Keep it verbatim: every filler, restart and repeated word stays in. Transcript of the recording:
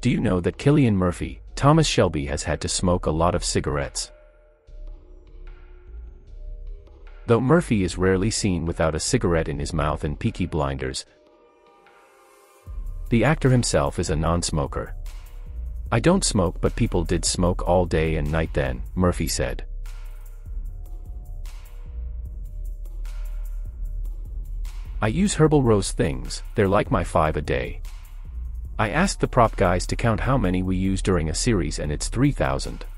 Do you know that Cillian Murphy, Thomas Shelby has had to smoke a lot of cigarettes? Though Murphy is rarely seen without a cigarette in his mouth in Peaky Blinders, the actor himself is a non-smoker. "I don't smoke, but people did smoke all day and night then," Murphy said. "I use herbal rose things, they're like my five a day. I asked the prop guys to count how many we use during a series and it's three thousand.